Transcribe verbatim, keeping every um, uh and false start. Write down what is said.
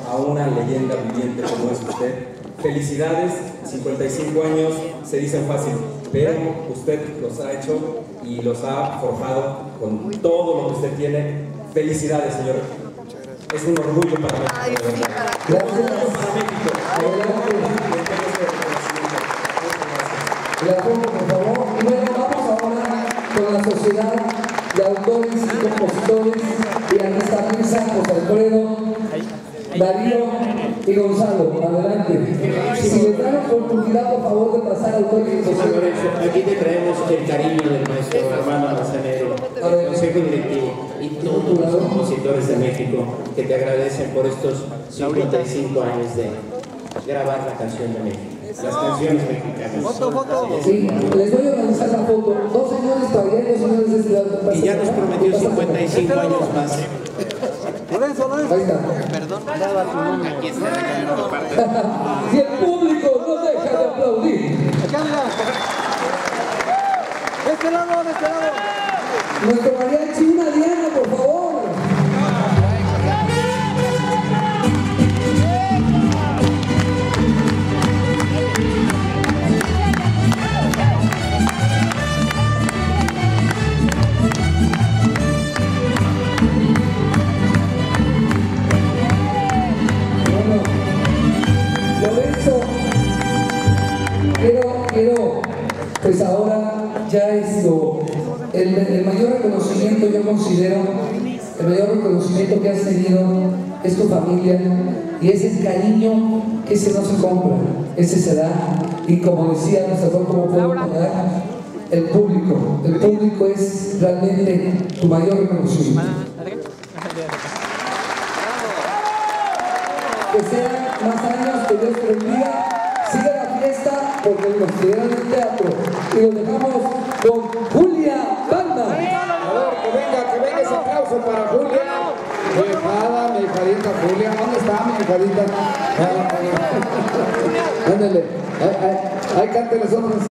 a una leyenda viviente como es usted. Felicidades, cincuenta y cinco años se dicen fácil, pero usted los ha hecho y los ha forjado con todo lo que usted tiene. Felicidades, señor. Es un orgullo para México. Ay, sí, para... Gracias para México. La foto, por favor. Y bueno, vamos ahora con la sociedad de autores y compositores y a nuestra mesa, José Alfredo, Darío y Gonzalo. Adelante. Si les dan la oportunidad, por favor, de pasar autores y compositores. Aquí te traemos el cariño del maestro hermano Manzanero, el Consejo Directivo y todos los compositores de México que te agradecen por estos cincuenta y cinco años de grabar la canción de México. Las canciones mexicanas. Foto, foto. Sí, les voy a organizar la foto. Dos señores para allá y dos señores de este lado. Y ya nos prometió cincuenta y cinco años más. Ahí está. Perdón. Aquí está regalando parte. Y el público no deja de aplaudir. Acá, mira. De este lado, de este lado. Nuestro mariachi, una diana, por favor. Quiero, quiero, pues ahora ya esto, el, el mayor reconocimiento yo considero, el mayor reconocimiento que has tenido es tu familia y es el cariño que ese no se compra, ese se da y como decía nuestro doctor, ¿cómo puedo pagar? El público, el público es realmente tu mayor reconocimiento. Que sean más años, que Dios te bendiga. Sigue la fiesta porque nos quedaron en el teatro y lo dejamos con Julia Banda. A ver, que venga, que venga ese aplauso para Julia. Mi hijada, mi hijadita Julia. ¿Dónde está mi hijadita? Ándale, ahí, ahí, ahí cántele otros.